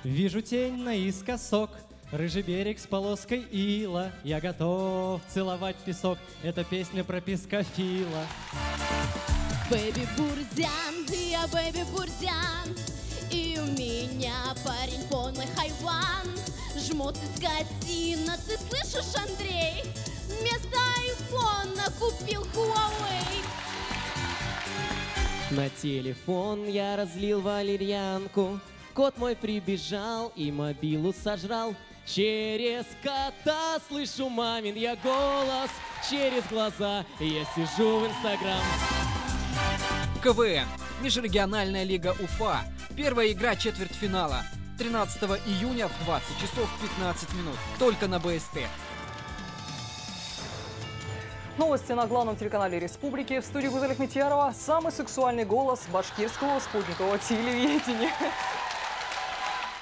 Вижу тень наискосок, рыжий берег с полоской ила. Я готов целовать песок, это песня про пескофила. Бэби Бурзян, я Бэби Бурзян, и у меня парень полный хайван. Жмот и скотина, ты слышишь, Андрей? Вместо айфона купил Huawei. На телефон я разлил валерьянку, кот мой прибежал и мобилу сожрал. Через кота слышу мамин я голос, через глаза я сижу в Инстаграм. КВН. Межрегиональная лига Уфа. Первая игра четвертьфинала. 13 июня в 20 часов 15 минут. Только на БСТ. Новости на главном телеканале Республики. В студии Гузель Ахметьярова. Самый сексуальный голос башкирского спутникового телевидения.